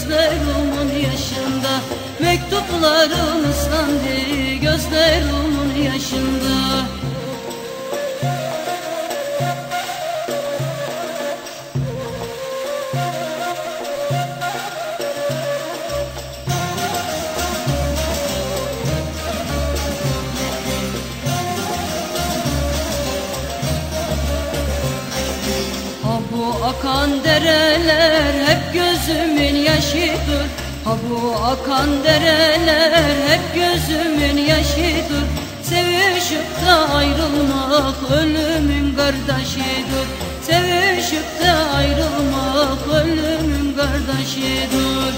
gözlerimin yaşında. Mektuplarım ıslandı gözlerimin yaşında. Bu akan dereler hep gözümün yaşıdır. Ha bu akan dereler hep gözümün yaşıdır. Sevişip de ayrılmak ölümün kardeşidir. Sevişip de ayrılmak ölümün kardeşidir.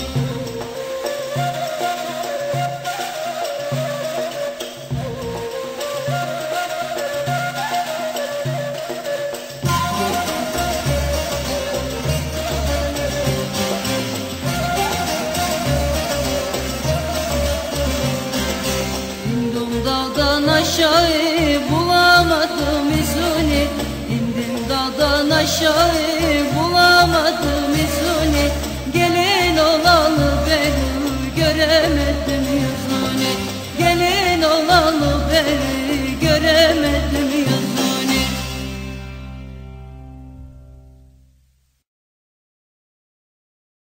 Dağdan aşağı bulamadım izini, indim dağdan aşağı bulamadım